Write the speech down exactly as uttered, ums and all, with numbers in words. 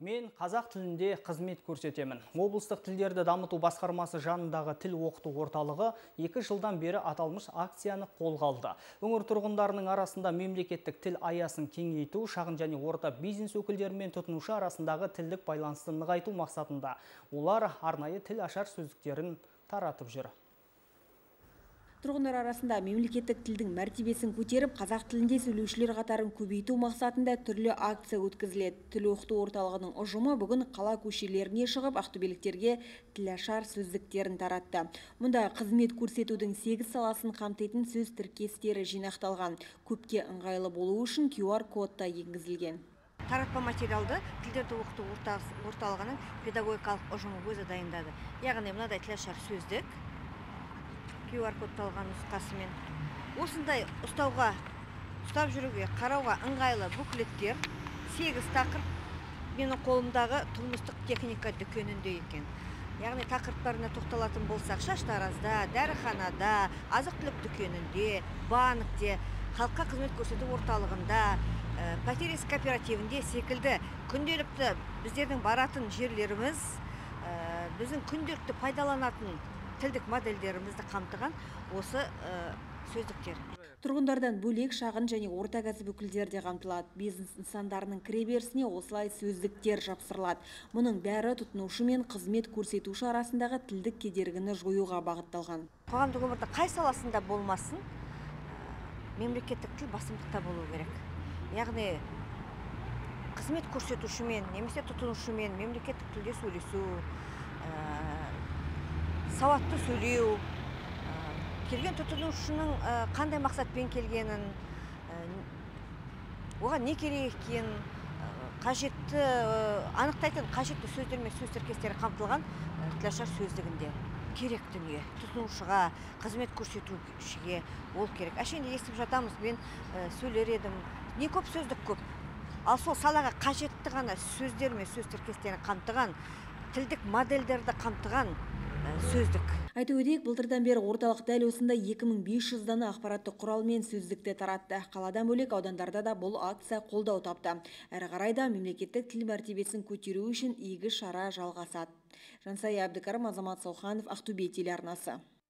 Мен қазақ тілінде қызмет көрсетемін. Облыстық тілдерді дамыту басқармасы жанындағы тіл оқыту орталығы екі жылдан бері аталмыш акцияны қолға алды. Өңір тұрғындарының арасында мемлекеттік тіл аясын кеңейту, шағын және орта бизнес өкілдері мен тұтынушы арасындағы тілдік байланысты нығайту мақсатында олар арнайы тіл ашар сөздіктерін таратып жүр. Тұрғындар арасында мемлекеттік тілдің мәртебесін көтеріп, қазақ тілінде сөйлеушілер қатарын көбейту мақсатында түрлі акция өткізіледі. Тіл оқыту орталығының ұжымы бүгін қала көшелеріне шығып, ақтөбеліктерге тілашар сөздіктерін таратты. Мұнда қызмет көрсетудің сегіз саласын қамтитын сөз тіркестері жинақталған. Көпке ыңғайлы болу үшін ку ар код та енгізілген. Таратпа материалды тілдерді оқыту орталығының педагогикалық ұжымы өзі дайындады. Яғни мынадай тілашар сөздік ку ар кодталған нұсқасымен осындай ұстауға, ұстап жүруге, қарауға ыңғайлы буклеттер, сегіз тақырып менің қолымдағы тұрмыстық техника дүкенінде екен. Яғни тақырыптарына тоқталатын болсақ, шаштаразда, дәріханада, азық-түлік дүкенінде, банкте, халыққа қызмет көрсету орталығында, пәтерес кооперативінде секілді күнделікті біздердің баратын жерлеріміз, біздің күнделікті пайдаланатын тілдік модельдерімізді қамтыған осы сөздіктер. Тұрғындардан бөлек шағын және орта кәсіп өкілдері де қамтылады. Бизнес нысандарының кіреберісіне осылай сөздіктер жапсырылады. Мұның бәрі тұтынушы мен қызмет көрсетуші арасындағы тілдік кедергіні жоюға бағытталған. Қоғамдық өмірдің қай саласында болмасын, мемлекеттік тіл басымдықта болу керек. Яғни қызмет көрсетушімен, немесе тұтынушымен мемлекеттік тілде сөйлесу, сауатты сөйлеу, келген тұтынушының қандай мақсатпен келгенін, оған не керек екенін, қажетті анықтайтын қажетті сөздер мен сөз тіркестері қамтылған тілашар сөздігінде. Керек дүние тұтынушыға, қызмет көрсетушіге ол керек. Әшейінде естіп жатамыз, мен сөйлер едім, не көп сөздік көп. Ал сол салаға қажетті ғана сөздер мен сөз тіркестерін қамтыған, тілдік модельдерді қамтыған сөздік. Айта өтейік, былтырдан бері орталық дәл осында екі мың бес жүз дана ақпараттық құрал мен сөздікті таратты. Қаладан бөлек аудандарда да бұл акция қолдау тапты. Әрі қарай да мемлекеттік тіл мәртебесін көтеру үшін игі шара жалғасады. Жансая Әбдікәрім, Азамат Сауханов, Ақтөбе телеарнасы.